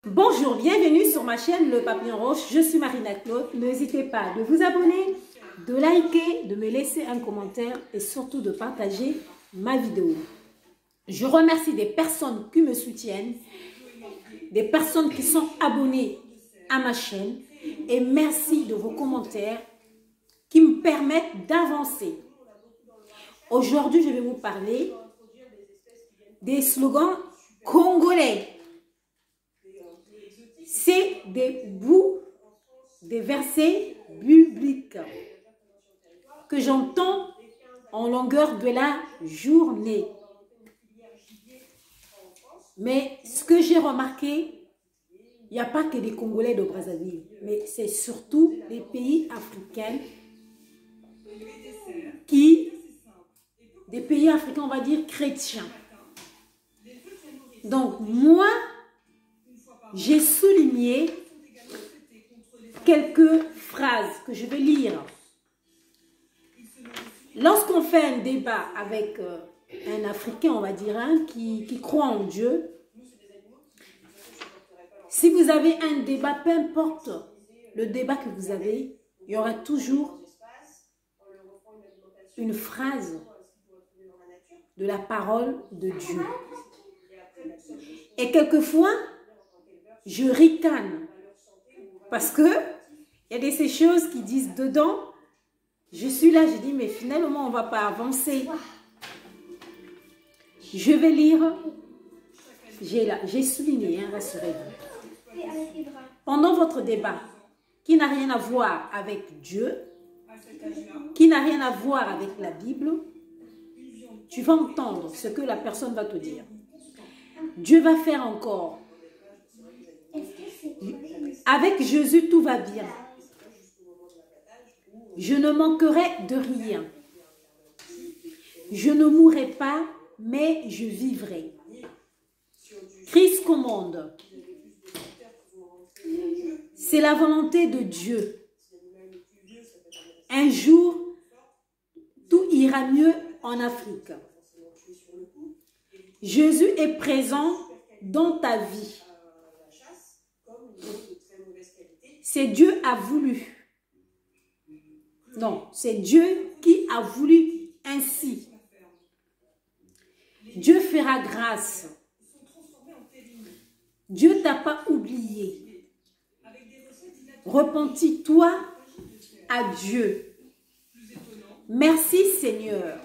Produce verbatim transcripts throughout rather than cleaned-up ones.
Bonjour, bienvenue sur ma chaîne Le Papillon Rose, je suis Marina Claude. N'hésitez pas de vous abonner, de liker, de me laisser un commentaire et surtout de partager ma vidéo. Je remercie des personnes qui me soutiennent, des personnes qui sont abonnées à ma chaîne et merci de vos commentaires qui me permettent d'avancer. Aujourd'hui, je vais vous parler des slogans congolais. C'est des bouts, des versets bibliques que j'entends en longueur de la journée. Mais ce que j'ai remarqué, il n'y a pas que des Congolais de Brazzaville, mais c'est surtout les pays africains qui, des pays africains, on va dire chrétiens. Donc moi, j'ai souligné quelques phrases que je vais lire. Lorsqu'on fait un débat avec euh, un Africain, on va dire, hein, qui, qui croit en Dieu, si vous avez un débat, peu importe le débat que vous avez, il y aura toujours une phrase de la parole de Dieu. Et quelquefois, je ricane parce que il y a des ces choses qui disent dedans. Je suis là, je dis mais finalement on va pas avancer. Je vais lire. J'ai là, j'ai souligné, hein, rassurez-vous. Pendant votre débat, qui n'a rien à voir avec Dieu, qui n'a rien à voir avec la Bible, tu vas entendre ce que la personne va te dire. Dieu va faire encore. Avec Jésus, tout va bien. Je ne manquerai de rien. Je ne mourrai pas, mais je vivrai. Christ commande. C'est la volonté de Dieu. Un jour, tout ira mieux en Afrique. Jésus est présent dans ta vie. C'est Dieu a voulu. Non, c'est Dieu qui a voulu ainsi. Dieu fera grâce. Dieu t'a pas oublié. Repentis-toi à Dieu. Merci Seigneur.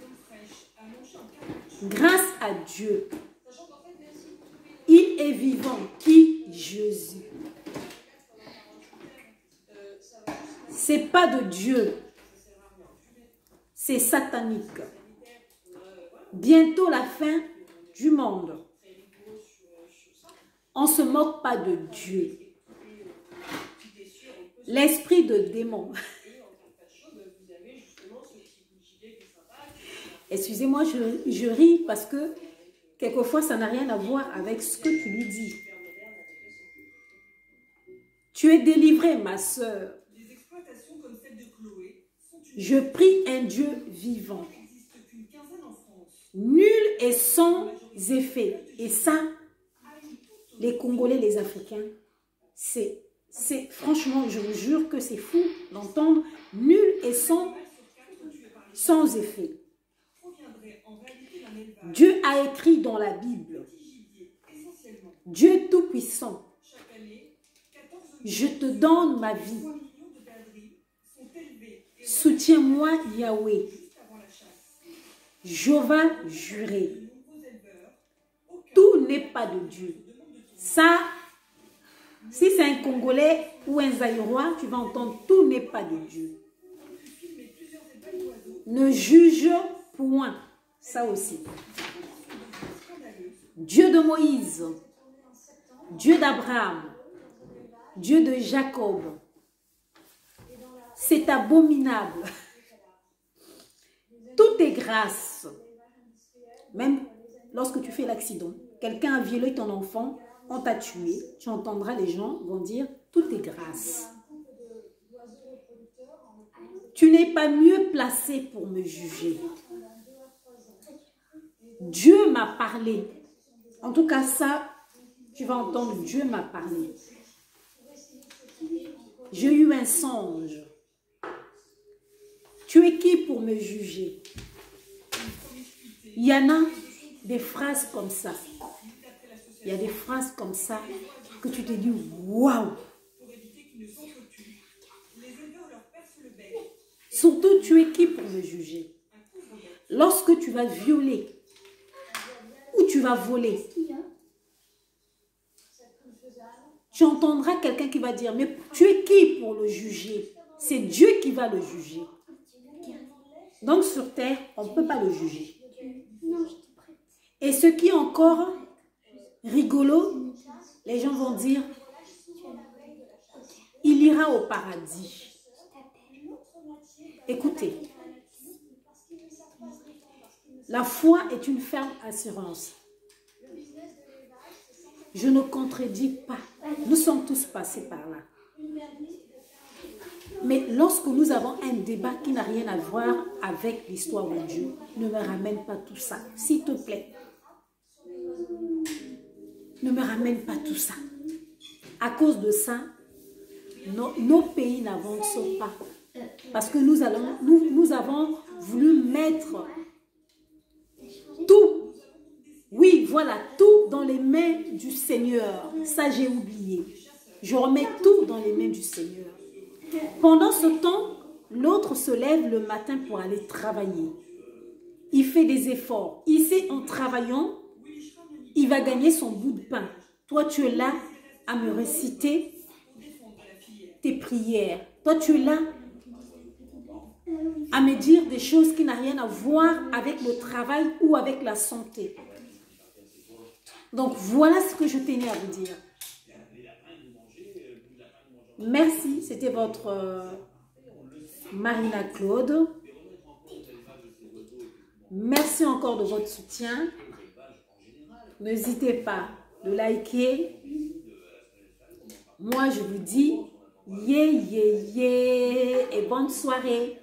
Grâce à Dieu. Il est vivant, qui Jésus. C'est pas de Dieu, c'est satanique. Bientôt la fin du monde. On ne se moque pas de Dieu. L'esprit de démon. Excusez-moi, je, je ris parce que quelquefois ça n'a rien à voir avec ce que tu lui dis. Tu es délivrée, ma sœur. Je prie un Dieu vivant. Nul est sans effet. Et ça, les Congolais, les Africains, c'est, c'est franchement, je vous jure que c'est fou d'entendre nul est sans, sans effet. Dieu a écrit dans la Bible, Dieu Tout-Puissant, je te donne ma vie. Soutiens-moi, Yahweh. Jéhovah juré. Tout n'est pas de Dieu. Ça, si c'est un Congolais ou un Zaïrois, tu vas entendre tout n'est pas de Dieu. Ne juge point. Ça aussi. Dieu de Moïse, Dieu d'Abraham, Dieu de Jacob. C'est abominable. Tout est grâce. Même lorsque tu fais l'accident, quelqu'un a violé ton enfant, on t'a tué, tu entendras les gens vont dire, tout est grâce. Tu n'es pas mieux placé pour me juger. Dieu m'a parlé. En tout cas, ça, tu vas entendre Dieu m'a parlé. J'ai eu un songe. Tu es qui pour me juger? Il y en a des phrases comme ça. Il y a des phrases comme ça que tu te dis waouh. Surtout, tu es qui pour me juger? Lorsque tu vas violer ou tu vas voler, tu entendras quelqu'un qui va dire, mais tu es qui pour le juger? C'est Dieu qui va le juger. Donc sur terre, on ne peut pas le juger. Et ce qui est encore rigolo, les gens vont dire, il ira au paradis. Écoutez, la foi est une ferme assurance. Je ne contredis pas. Nous sommes tous passés par là. Mais lorsque nous avons un débat qui n'a rien à voir avec l'histoire de Dieu, ne me ramène pas tout ça, s'il te plaît. Ne me ramène pas tout ça. À cause de ça, nos, nos pays n'avancent pas. Parce que nous, allons, nous, nous avons voulu mettre tout, oui, voilà, tout dans les mains du Seigneur. Ça, j'ai oublié. Je remets tout dans les mains du Seigneur. Pendant ce temps, l'autre se lève le matin pour aller travailler. Il fait des efforts. Il sait, en travaillant, il va gagner son bout de pain. Toi, tu es là à me réciter tes prières. Toi, tu es là à me dire des choses qui n'ont rien à voir avec le travail ou avec la santé. Donc, voilà ce que je tenais à vous dire. Merci, c'était votre euh, Marina Claude. Merci encore de votre soutien. N'hésitez pas de liker. Moi, je vous dis, yeah, yeah, yeah, et bonne soirée.